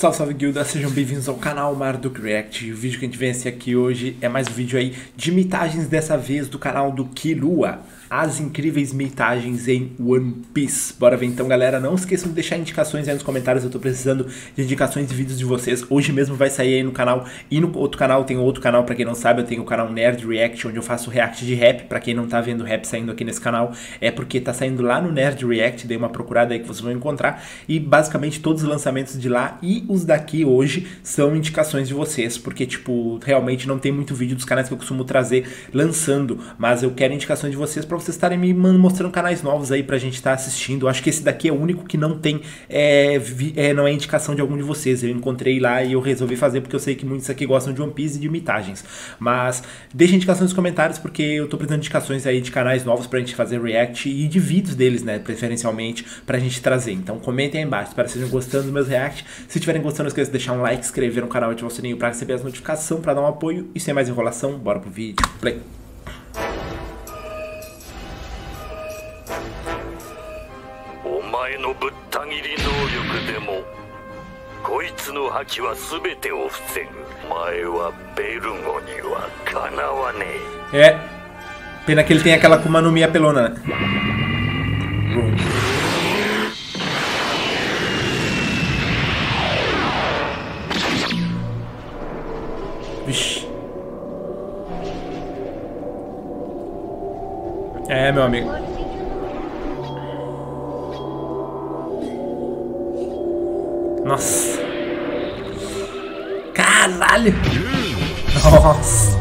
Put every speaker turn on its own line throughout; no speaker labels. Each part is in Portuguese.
Salve, salve guilda, sejam bem-vindos ao canal Marduk React. O vídeo que a gente vence aqui hoje é mais um vídeo aí de mitagens, dessa vez do canal do Killua. As incríveis mitagens em One Piece. Bora ver então, galera. Não esqueçam de deixar indicações aí nos comentários. Eu tô precisando de indicações de vídeos de vocês. Hoje mesmo vai sair aí no canal. E no outro canal, tem outro canal, pra quem não sabe, eu tenho o canal Nerd React, onde eu faço react de rap. Pra quem não tá vendo rap saindo aqui nesse canal, é porque tá saindo lá no Nerd React. Dei uma procurada aí que vocês vão encontrar. E basicamente todos os lançamentos de lá e os daqui hoje são indicações de vocês. Porque, tipo, realmente não tem muito vídeo dos canais que eu costumo trazer lançando. Mas eu quero indicações de vocês pra vocês estarem me mostrando canais novos aí pra gente estar assistindo. Eu acho que esse daqui é o único que não tem, não é indicação de algum de vocês. Eu encontrei lá e eu resolvi fazer porque eu sei que muitos aqui gostam de One Piece e de mitagens. Mas deixa indicações nos comentários porque eu tô precisando de indicações aí de canais novos pra gente fazer react e de vídeos deles, né, preferencialmente, pra gente trazer. Então comentem aí embaixo, espero que estejam gostando dos meus react. Se estiverem gostando, não esqueça de deixar um like, inscrever no canal e ativar o sininho pra receber as notificações, pra dar um apoio. E sem mais enrolação, bora pro vídeo. Play! É, pena que ele tem aquela Akuma no Mi apelona, né? Vixe. É, meu amigo. Nossa. Caralho. Nossa.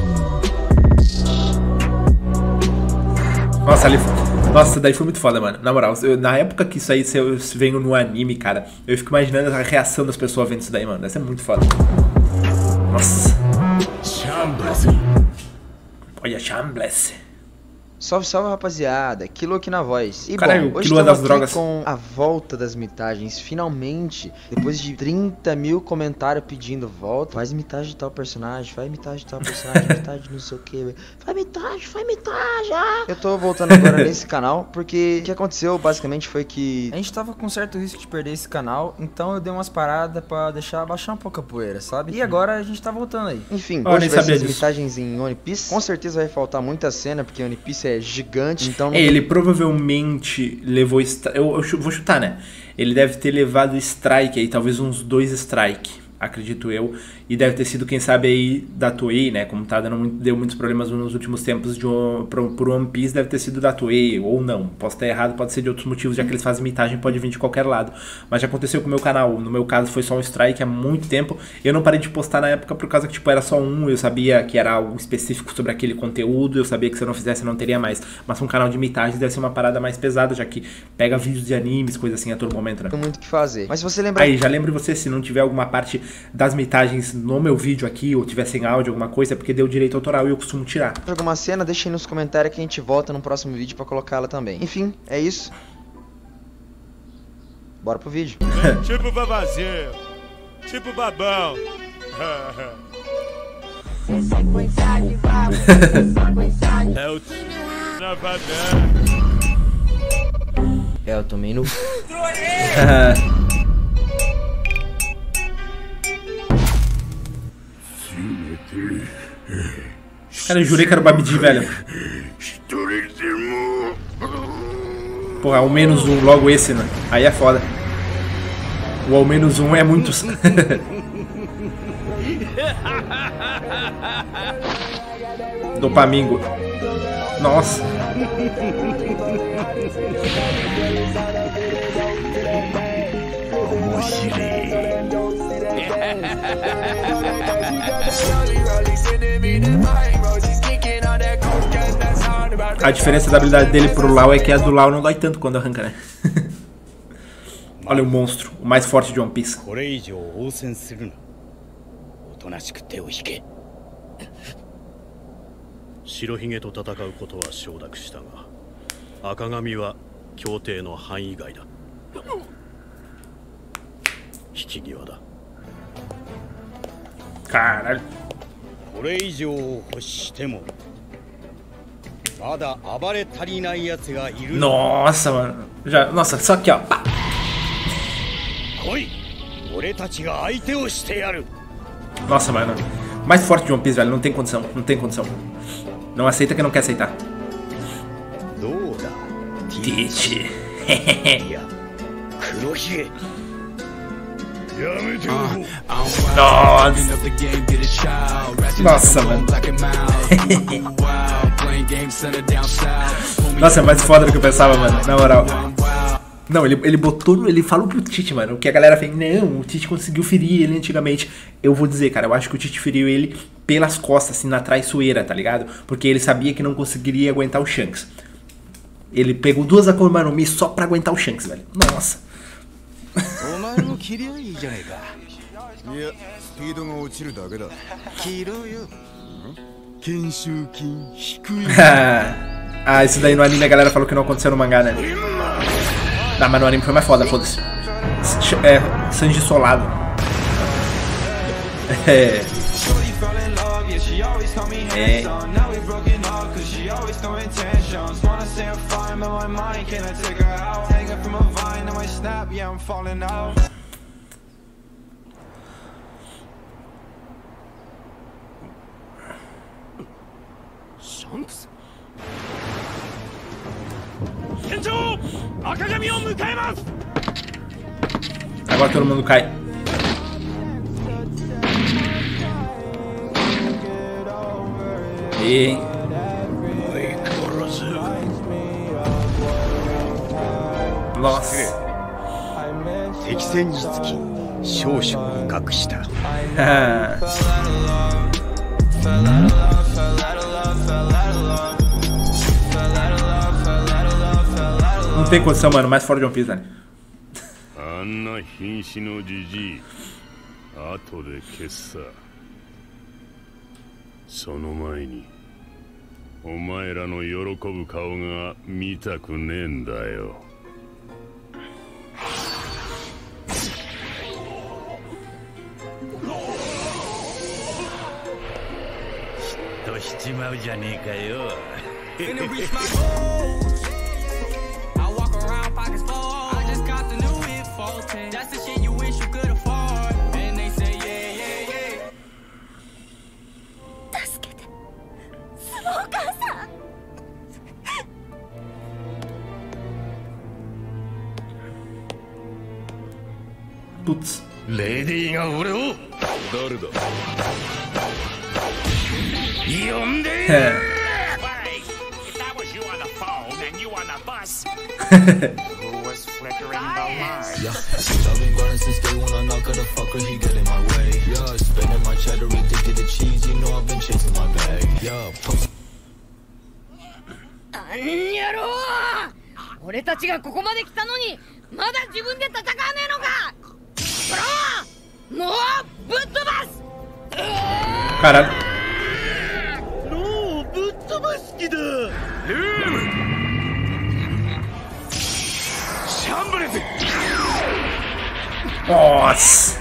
Nossa, ali. Nossa, daí foi muito foda, mano. Na moral, na época que isso aí veio no anime, cara, eu fico imaginando a reação das pessoas vendo isso daí, mano. Deve ser muito foda. Nossa. Olha, Shambles.
Salve, salve, rapaziada, Killua aqui na voz. E
caralho,
bom, hoje
Killua das
aqui
drogas
com a volta das mitagens. Finalmente, depois de 30 mil comentários pedindo volta, faz mitagem de tal personagem, faz mitagem de tal personagem, mitagem de não sei o que, faz mitagem, ah. Eu tô voltando agora nesse canal, porque o que aconteceu basicamente foi que a gente tava com certo risco de perder esse canal, então eu dei umas paradas pra deixar baixar um pouco a poeira, sabe? E agora a gente tá voltando aí. Enfim, hoje vai ser as mitagens em One Piece. Com certeza vai faltar muita cena, porque One Piece é gigante, então não...
Ele provavelmente levou... Eu vou chutar, né? Ele deve ter levado strike aí, talvez uns 2 strike, acredito eu. E deve ter sido, quem sabe, aí da Toei, né? Como tá deu muitos problemas nos últimos tempos por One Piece, deve ter sido da Toei, ou não. Posso estar errado, pode ser de outros motivos, já que eles fazem mitagem, pode vir de qualquer lado. Mas já aconteceu com o meu canal. No meu caso foi só um strike há muito tempo. Eu não parei de postar na época por causa que, tipo, era só um. Eu sabia que era algo específico sobre aquele conteúdo. Eu sabia que se eu não fizesse, não teria mais. Mas um canal de mitagens deve ser uma parada mais pesada, já que pega vídeos de animes, coisa assim a todo momento, né?
Tem muito o que fazer. Mas se você lembrar...
Aí, já lembre você, se não tiver alguma parte das mitagens no meu vídeo aqui, ou tiver sem áudio, alguma coisa, é porque deu direito autoral e eu costumo tirar.
Alguma cena, deixa aí nos comentários que a gente volta no próximo vídeo pra colocar ela também. Enfim, é isso. Bora pro vídeo.
Tipo babazinho, tipo babão. É o na favela.
É, eu tomei no...
Cara, eu jurei que era o Babidi, velho. Porra, ao menos um, logo esse, né? Aí é foda. O ao menos um é muitos. Dopamingo. Nossa. A diferença da habilidade dele pro Lau é que a do Lau não dói tanto quando arranca, né? Olha o monstro, o mais forte de One Piece. Caralho. Nossa, mano. Já, nossa, só aqui, ó. Pá. Nossa, mano. Mais forte de One Piece, velho. Não tem condição. Não tem condição. Não aceita que não quer aceitar. Teach. Nossa, mano. Nossa, é mais foda do que eu pensava, mano. Na moral. Não, ele botou. Ele falou pro Tite, mano. Que a galera fez. Não, o Tite conseguiu ferir ele antigamente. Eu vou dizer, cara. Eu acho que o Tite feriu ele pelas costas, assim, na traiçoeira, tá ligado? Porque ele sabia que não conseguiria aguentar o Shanks. Ele pegou 2 Akuma no Mi só pra aguentar o Shanks, velho. Nossa. Ah, isso daí no anime a galera falou que não aconteceu no mangá, né? Ah, mas no anime foi mais foda, foda-se. É, Sanji solado. É.
Shanks?
Agora todo mundo cai. E... Nossa. Não tem condição, mano. Mais fora de One Piece, velho. Putz. Caralho. Nossa.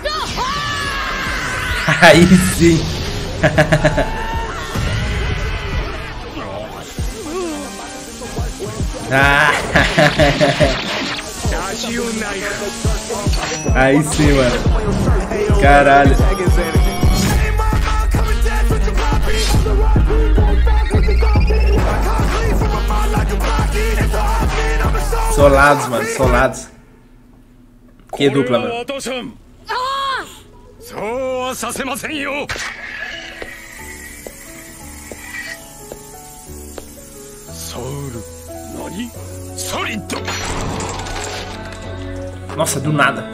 Aí sim. Aí sim, mano. Caralho. Solados, mano, solados. Que dupla, mano. Nossa, do nada.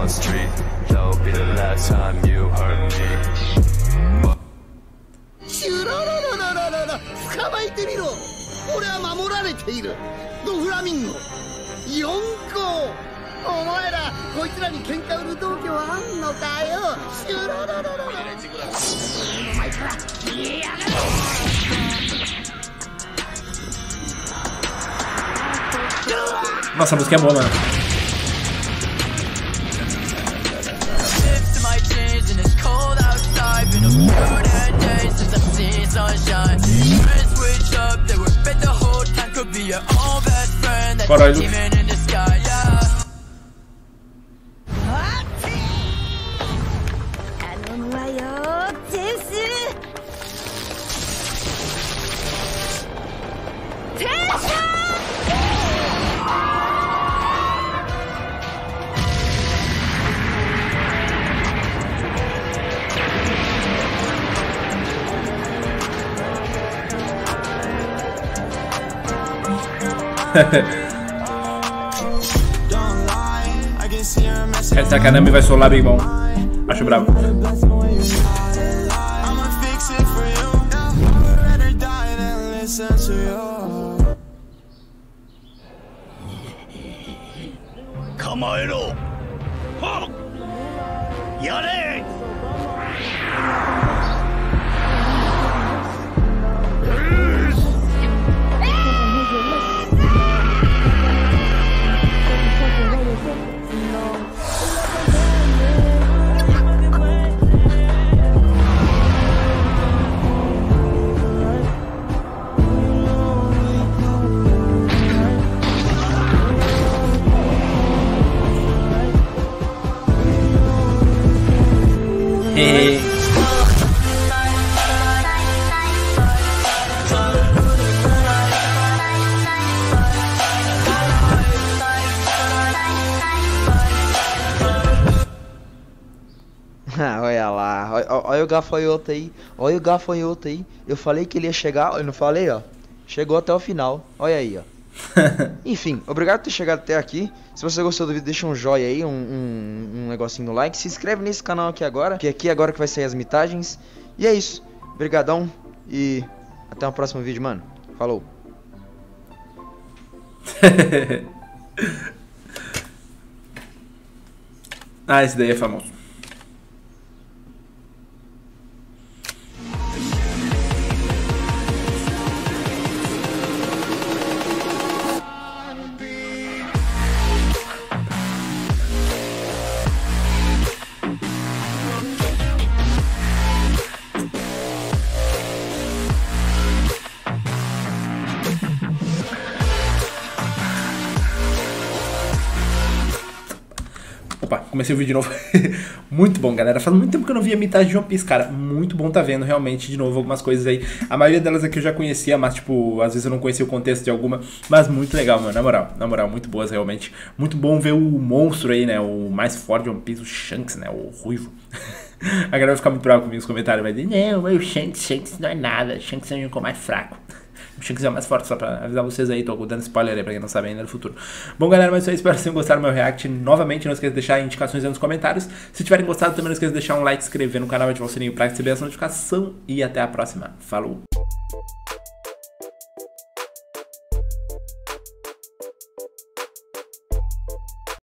street. That'll be the last time you hurt me.
シュラララララララ捕まえてみろ。俺は守られている。ドフラミンゴ4個。お前らこいつらに喧嘩売る度胸あんのかよ。シュラララララお前から逃げやがれ。
Nossa, a música é boa, mano. Bora, Luke. Essa caramba vai solar bem bom. Acho bravo.
Kamaero! Ha! Yare!
Olha lá, olha o gafanhoto aí, olha o gafanhoto aí. Eu falei que ele ia chegar, eu não falei, ó. Chegou até o final, olha aí, ó. Enfim, obrigado por ter chegado até aqui. Se você gostou do vídeo, deixa um joinha aí, um negocinho no like. Se inscreve nesse canal aqui agora, que aqui agora que vai sair as mitagens. E é isso, brigadão e até o próximo vídeo, mano. Falou.
Ah, esse daí é famoso. Opa, comecei o vídeo de novo. Muito bom, galera. Faz muito tempo que eu não via metade de One Piece, cara. Muito bom tá vendo realmente de novo algumas coisas aí. A maioria delas aqui eu já conhecia, mas tipo, às vezes eu não conhecia o contexto de alguma. Mas muito legal, mano. Na moral, muito boas realmente. Muito bom ver o monstro aí, né? O mais forte de One Piece, o Shanks, né? O ruivo. A galera vai ficar muito brava comigo nos comentários. Vai dizer, não, o Shanks não é nada. O Shanks é o único mais fraco. O Shanks é o mais forte, só pra avisar vocês aí. Tô dando spoiler aí pra quem não sabe ainda do futuro. Bom, galera, mas é isso aí. Espero que vocês tenham gostado do meu react. Novamente, não esqueça de deixar indicações aí nos comentários. Se tiverem gostado, também não esqueça de deixar um like, se inscrever no canal, ativar o sininho pra receber essa notificação. E até a próxima. Falou!